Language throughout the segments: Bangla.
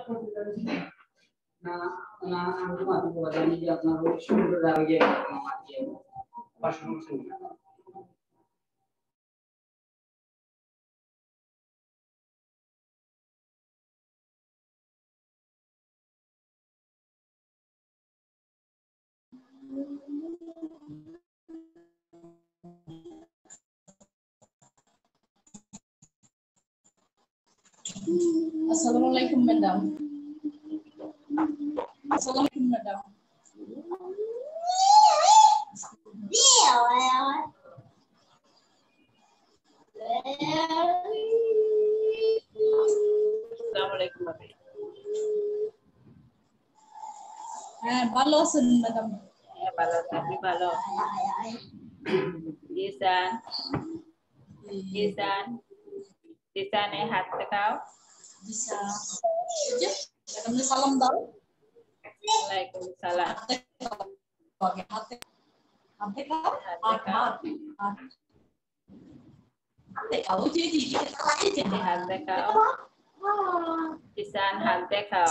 না আমি মাটি বলা জানি যে আপনার ওই সুন্দর আগে মাটি পাশানো ছিল Assalamualaikum madam. Assalamualaikum madam. Assalamualaikum madam. ভালো আছেন ম্যাডাম? হ্যাঁ ভালো আপনি ভালো? জিসান জিসান জিসানে হাত দেখাও। জিসান ম্যাডামকে সালাম দাও। ওয়ালাইকুম সালাম। হাত দেখাও। হাত দেখাও। জিসান হাত দেখাও।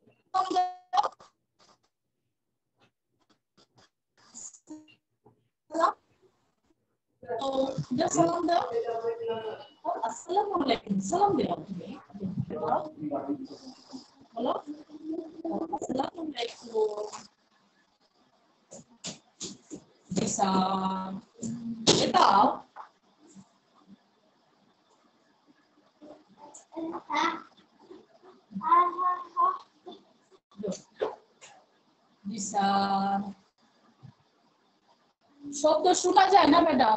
Dia salam dah. Assalamualaikum. Salam dia. Halo. Assalamualaikum. Bisa. Tahu? Bisa. শব্দ শোনা যায় না ম্যাডাম?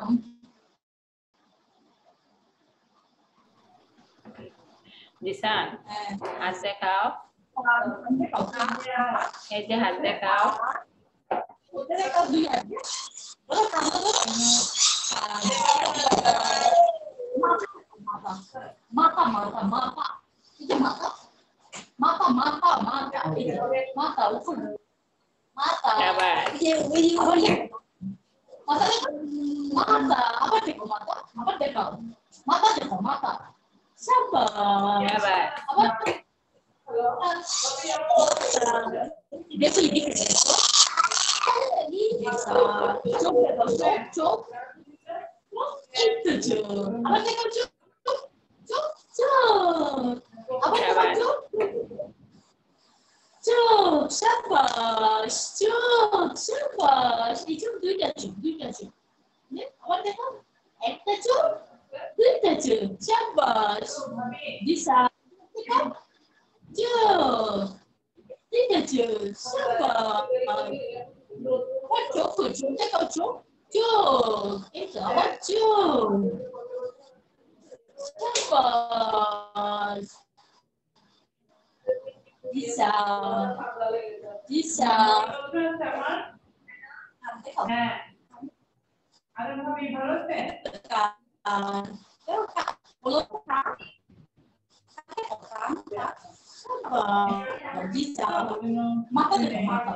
জিসান হাত দেখাও। এই যে হাত দেখাও। মাথা মাথা মাথা মাথা মাথা মাথা মাথা মাথা উপর মাথা mata mata apa dekho mata dekho mata sabar apa देखो ये दिख रहा है चुप itu चुप apa देखो चुप apa देखो चुप शाबाश এই চুপ দুইটা চুপ আবার দেখো একটা চুপ দুইটা চুপ শাবাশ দিশা চুপ তিনটা চুপ শাবাশ চুপ দেখো চুপ এটা আবার চুপ শাবাশ Bisa. Ada lebih baru deh. Bisa. Mata deh mata.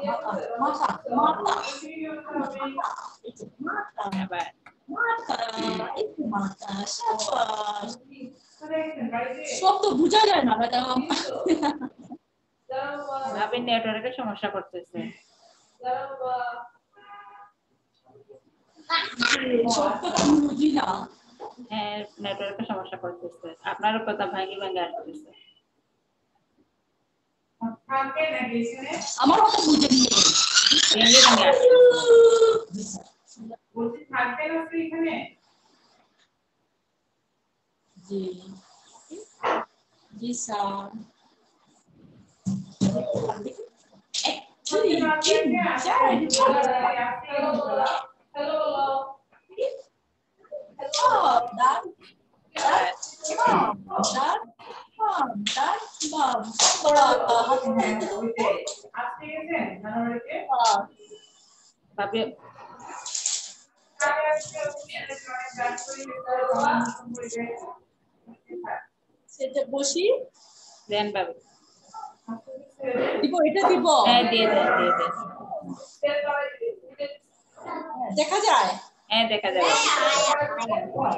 Itu mata. Siapa? শব্দ বোঝা যায় না ম্যাডাম। ভাবে নেটওয়ার্কের সমস্যা করতেছে। হ্যাঁ নেটওয়ার্কের সমস্যা করতেছে। আপনারও কথা ভাঙি আসতেছে। আমার কথা বুঝে নিয়ে বলছি থাকবেন আপনি এখানে? জি জি স্যার। সেটা বসি দেন বাবু দিব এটা দিব হ্যাঁ দিয়ে দেন দেখা যায় হ্যাঁ দেখা যাবে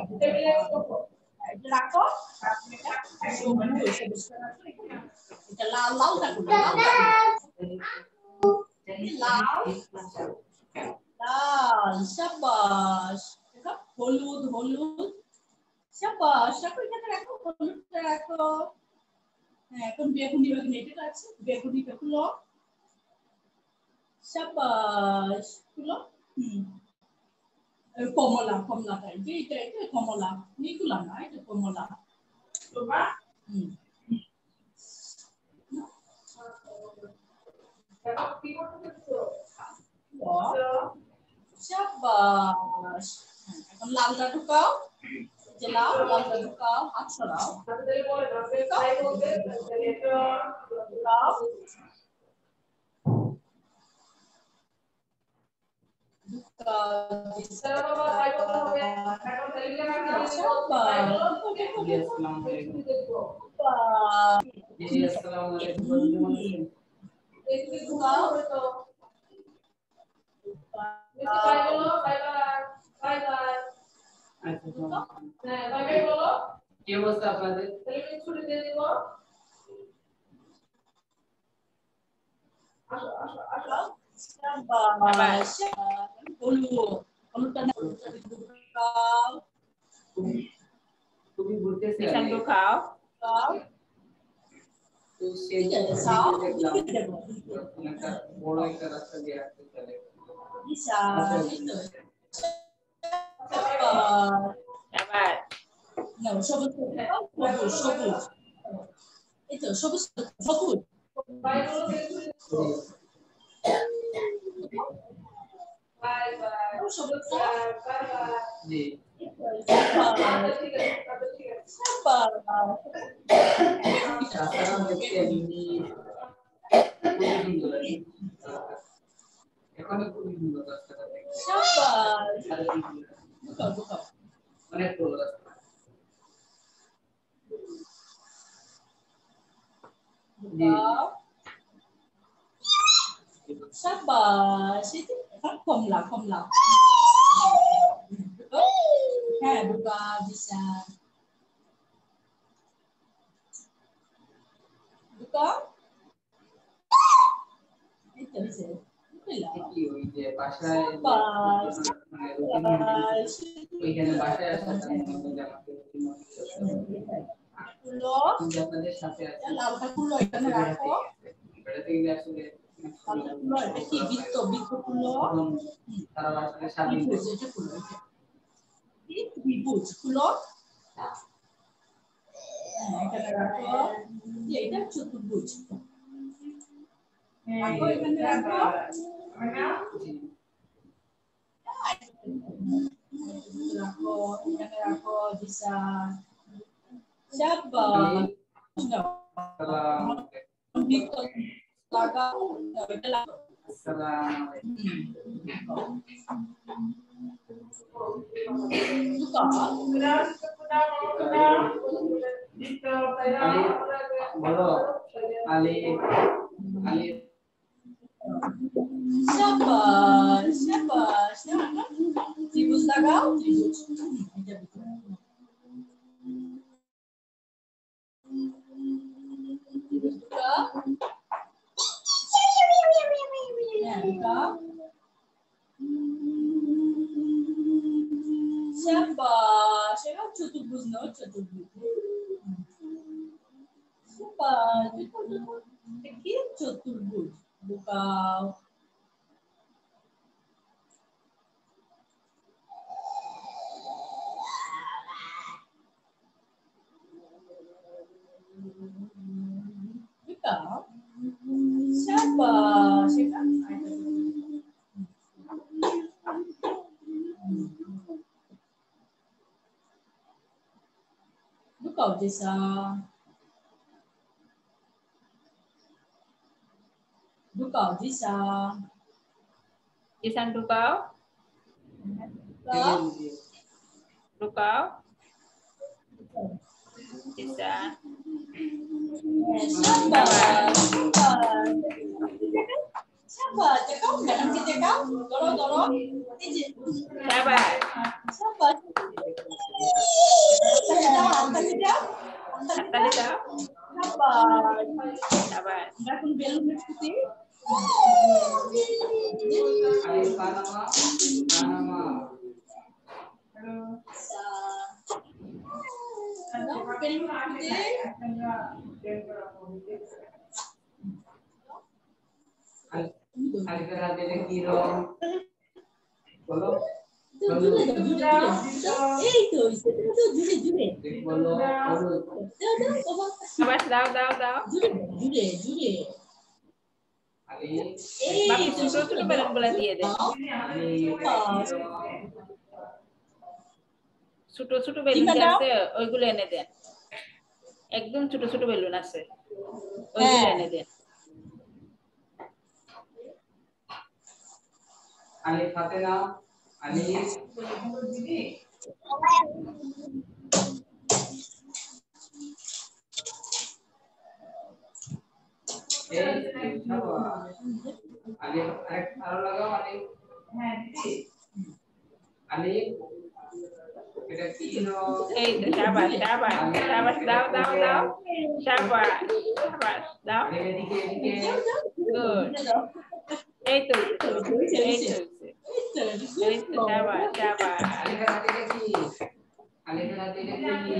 রাখো এটা লাল থাকুন লাল লাল শাবাশ হলুদ হলুদ শাবাশ রাখো এখানে রাখো হলুদটা রাখো হ্যাঁ এখন বেগুনি বেগুনি এটা আছে বেগুনিটা খুলো শাবাশ খুলো কমলা কমলাটা এটা কমলা নিগুলা না এটা কমলা Coba. শাবাশ এখন লালটা ঢুকাও যে লালটা ঢুকাও হাত সরাও কি অবস্থা আপনাদের? ছুটি দিয়ে দিব আসো আসো আসো শাবাশ হলুদটা ঢুকাও তুমি ঘুরতেছে Isan ঢুকাও তো সেই সাও দেখলাম একটা বড় একটা রাস্তা দিয়ে আসতে চলে Sabar. না সবুজ সবুজ এই তো সবুজ সবুজ বাই বাই সবুজ জি রাস্তাটা দেখতে এমনি খুবই সুন্দর এখনো খুবই সুন্দর রাস্তাটা দেখতে অনেক ভালো রাস্তা শাবাশ এখন কমলা কমলা হ্যাঁ বুকা bisa বুকা itu bisa কি ওই যে বাসায় ওইখানে বাসায় আসার আপনাদের সাথে আছে লালটা কুলো এখানে রাখো বেড়াতে গেলে আসলে কুলো এটা কি বৃত্ত বৃত্ত কুলো তারা আসলে স্বাধীন এটা কুলো ত্রিভুজ কুলো এখানে রাখো এটা চতুর্ভুজ রাখো এখানে রাখো রাখো এখানে রাখো bisa siapa siapa tribus tagaw tribus siapa siapa চতুর্ভুজ না চতুর্ভুজ siapa কি চতুর্ভুজ বুকাও buka siapa siapa buka bisa buka bisa Isan ঢুকাও ঢুকাও Isan siapa siapa cakap jangan cakap dorong Sabar. siapa Tadi tahu? siapa Sabar. এখন বেলুনের ছুটি Alif Panama. Panama. Alif hati le kiro. Bolo. এই তো জুড়ে জুড়ে Bolo. Bolo. Sabar, দাও। জুড়ে জুড়ে Alif. বাকি ছোট ছোট বেলুন গুলা দিয়ে দেন। ছোট ছোট বেলুন যে আছে ওইগুলো এনে দেন। একদম ছোট ছোট বেলুন আছে ওইগুলো এনে দেন। Alif hati na. Alif. Alif aru lagao Alif. Alif. Kita kiro. এই তো সাবাস দাও সাবাস দাও Alif edike. গুড এই তো সাবাস Alif hati le ki. Alif hati le ki.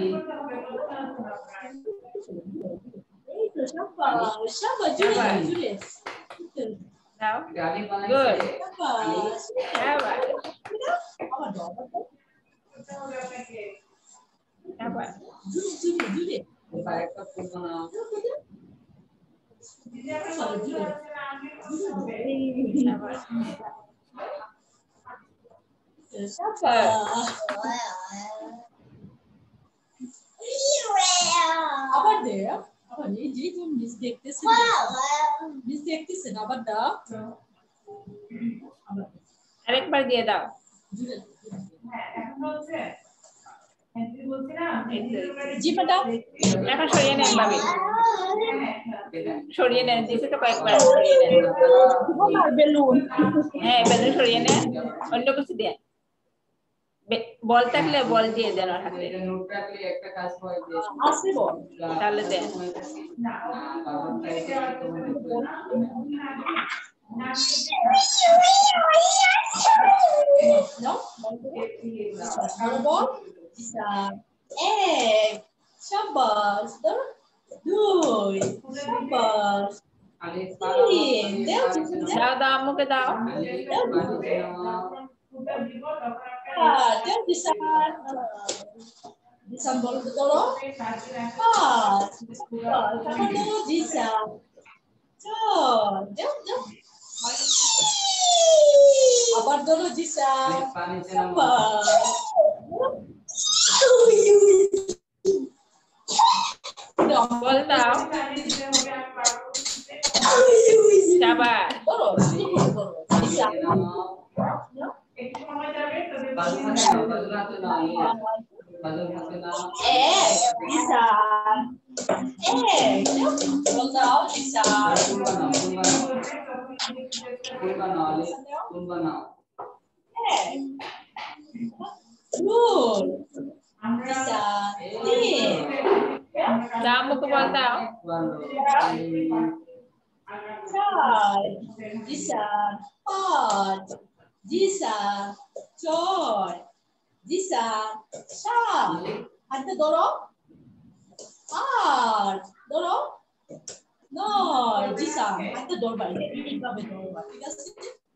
এই তো শাবাশ জুড়ে দাও Kita Alif Good. banai. সাবাস জুড়ে Kita ekta pun mana. আবার দে আবার এই যে তুমি মিস দেখতেছেন আবার দাও আবার আরেকবার দিয়ে দাও জুড়ে এই তো। জি ম্যাডাম এখন সরিয়ে নেন ভাবি সরিয়ে নেন দিছে তো কয়েকবার সরিয়ে নেন বেলুন হ্যাঁ বেলুন সরিয়ে নেন অন্য কিছু দেন বল থাকলে বল দিয়ে দেন ওর হাতে Kita note rakle ekta kaজ হয় যে আসবে বল তাহলে দেন No? Ball? Isa. Egg. Shabash. Duy. Shabash. Alif দাও মুখে দাও Dia bisa. Bisa ball betul. Sama dulu bisa. Jom. Abar dulu bisa. বল দাও সাবাস Bisa. Bisa. Belum tahu bisa. Good. Bisa. দাও মুখে বল দাও Chai. Bisa. Pot. Bisa. Joy. Bisa. Sharp. Hantu dorong. Dorong. No. Bisa. Hantu dorong balik. Ini berapa dorong balik? Tiga sih.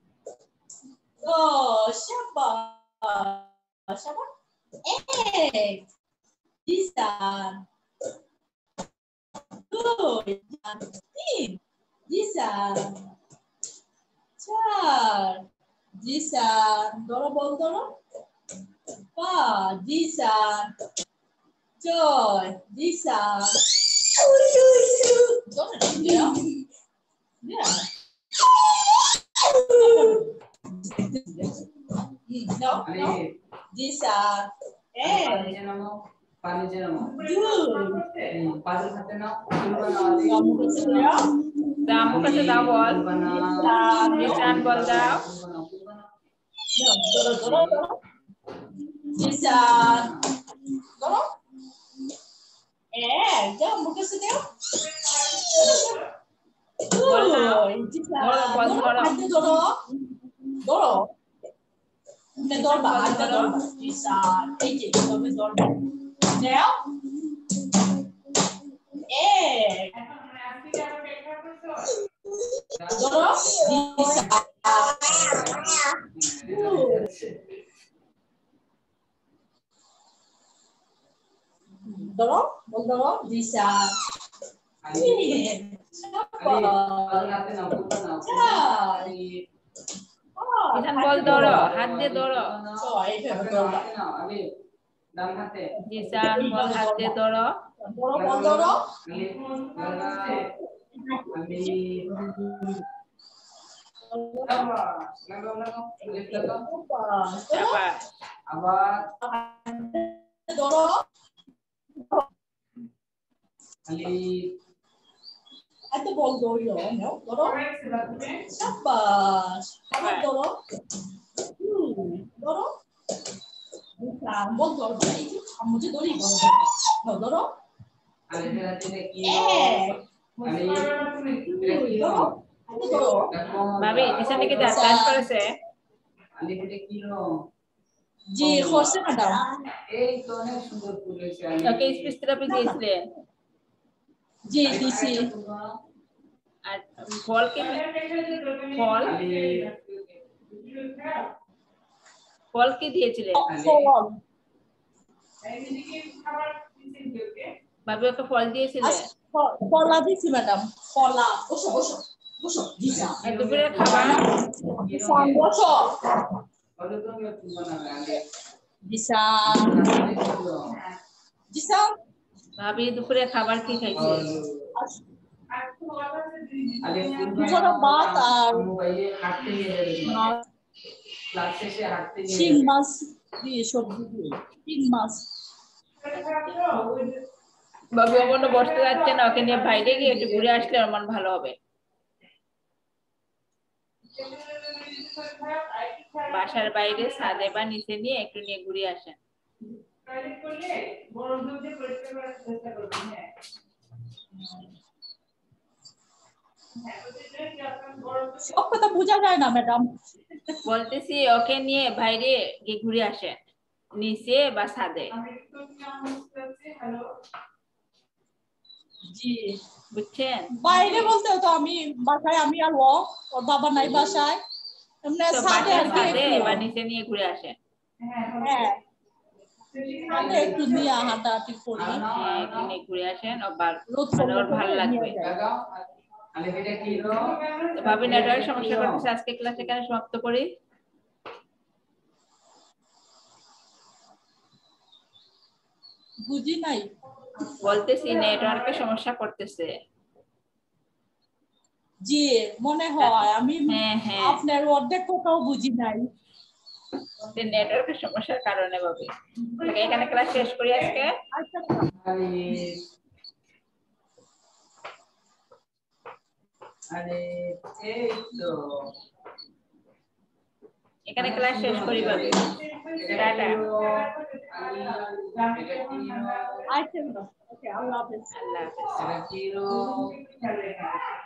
Oh, siapa? Bisa. Good. Bisa. Char. Bisa. Dorong bol dorong. Bisa. Joy. Bisa. Dorong ya. Ya. No. Bisa. Damu কাছে দাও বল নিশান বল দাও Bisa. যাও মুখে দাও ধরো ধরো দিশা Isan bol doro, hat দিয়ে ধরো। Jisan bol hat দিয়ে ধরো। বল ধরো ধরো এত বল ধরো ধরো সাবাস আবার ধরো ধরো বল ধরো এই যে মুঝে ধরি ধরো ভাবি নিশান থেকে যা ক্লাস করেছে জি করছে ম্যাডাম এই তো অনেক সুন্দর ফুল হয়েছে ওকে স্পিচ থেরাপি দিয়েছিলেন জি দিছি আর ফল কি ফল ফল কি দিয়েছিলেন ফল ভাবি ওকে ফল দিয়েছিলেন কলা দিছি ম্যাডাম কলা বসো বসো বসো দিশা আর দুপুরের খাবার বসো বলো তো আমি ফুল বানাবে আগে দিশা দিশা ভাবি দুপুরে খাবার কি খাইছে আগে দুপুরে ভাত আর মোবাইলে হাঁটতে গিয়ে ক্লাস শেষে হাঁটতে গিয়ে শিং মাছ দিয়ে সবজি দিয়ে শিং মাছ ভাবি ওখানে বসতে যাচ্ছে না ওকে নিয়ে বাইরে গিয়ে একটু ঘুরে আসলে ওর মন ভালো হবে বাসার বাইরে ছাদে বা নিচে নিয়ে একটু নিয়ে ঘুরে আসেন সব কথা বোঝা যায় না ম্যাডাম বলতেছি ওকে নিয়ে বাইরে গিয়ে ঘুরে আসেন নিচে বা ছাদে জি বুঝছেন বাইরে বলতে তো আমি বাসায় আমি আর ওর বাবা নাই বাসায় এমনি তো ছাদে আর কি ছাদে বা নিচে নিয়ে ঘুরে আসেন হ্যাঁ ছাদে একটু নিয়ে হাঁটাহাঁটি করি হ্যাঁ একটু নিয়ে ঘুরে আসেন রোদ ওর ভালো লাগবে লাগাও আলে এটা কি লো তো ভাবি নেটওয়ার্ক সমস্যা করতেছে আজকে ক্লাস এখানে সমাপ্ত করি বুঝি নাই বলতেছি নেটওয়ার্কের সমস্যা করতেছে জি মনে হয় আমি হ্যাঁ হ্যাঁ আপনার অর্ধেক কথাও বুঝি নাই নেটওয়ার্কের সমস্যার কারণে ভাবি এখানে ক্লাস শেষ করি আজকে আরে এই তো এখানে ক্লাস শেষ করি ভাবি টাটা আচ্ছা ওকে আল্লাহ হাফেজ আল্লাহ হাফেজ এটা কি লো